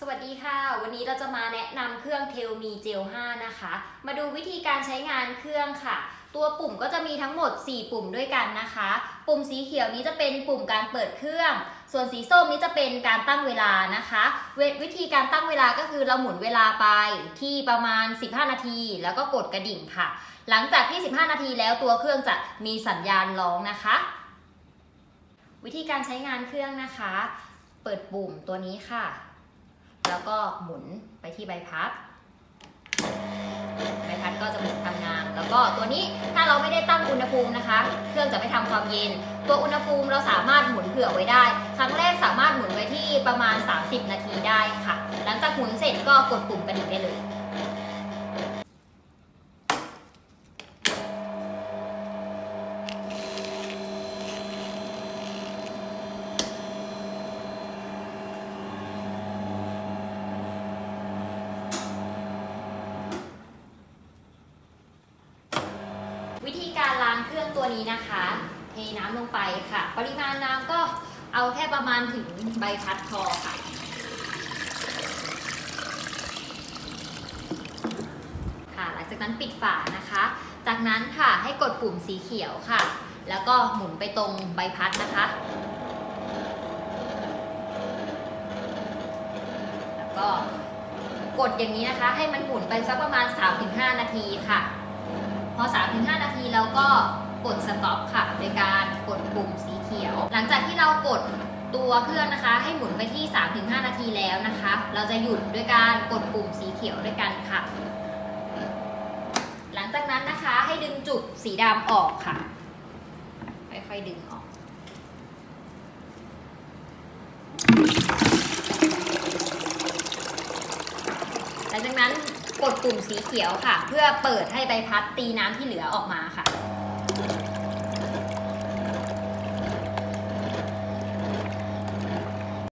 สวัสดีค่ะวันนี้เราจะมาแนะนำเครื่อง Telmi Gel 5 นะคะมาดูวิธีการใช้งานเครื่องค่ะตัวปุ่มก็จะมีทั้งหมด4ปุ่มด้วยกันนะคะปุ่มสีเขียวนี้จะเป็นปุ่มการเปิดเครื่องส่วนสีส้มนี้จะเป็นการตั้งเวลานะคะวิธีการตั้งเวลาก็คือเราหมุนเวลาไปที่ประมาณ15นาทีแล้วก็กดกระดิ่งค่ะหลังจากที่15นาทีแล้วตัวเครื่องจะมีสัญญาณร้องนะคะวิธีการใช้งานเครื่องนะคะเปิดปุ่มตัวนี้ค่ะแล้วก็หมุนไปที่ใบพัดก็จะหมุนทำงานแล้วก็ตัวนี้ถ้าเราไม่ได้ตั้งอุณหภูมินะคะเครื่องจะไม่ทำความเย็นตัวอุณหภูมิเราสามารถหมุนเผื่อไว้ได้ครั้งแรกสามารถหมุนไว้ที่ประมาณ30นาทีได้ค่ะหลังจากหมุนเสร็จก็กดปุ่มกระดิ่งได้เลยวิธีการล้างเครื่องตัวนี้นะคะเทน้ำลงไปค่ะปริมาณน้ำก็เอาแค่ประมาณถึงใบพัดพอค่ะหลังจากนั้นปิดฝานะคะจากนั้นค่ะให้กดปุ่มสีเขียวค่ะแล้วก็หมุนไปตรงใบพัดนะคะแล้วก็กดอย่างนี้นะคะให้มันหมุนไปสักประมาณ 3-5 นาทีค่ะพอ 3-5 นาทีแล้วก็กดสต็อปค่ะโดยการกดปุ่มสีเขียวหลังจากที่เรากดตัวเครื่องนะคะให้หมุนไปที่ 3-5 นาทีแล้วนะคะเราจะหยุดด้วยการกดปุ่มสีเขียวด้วยกันค่ะหลังจากนั้นนะคะให้ดึงจุกสีดำออกค่ะค่อยๆดึงออกหลังจากนั้นกดปุ่มสีเขียวค่ะเพื่อเปิดให้ใบพัดตีน้ำที่เหลือออกมาค่ะ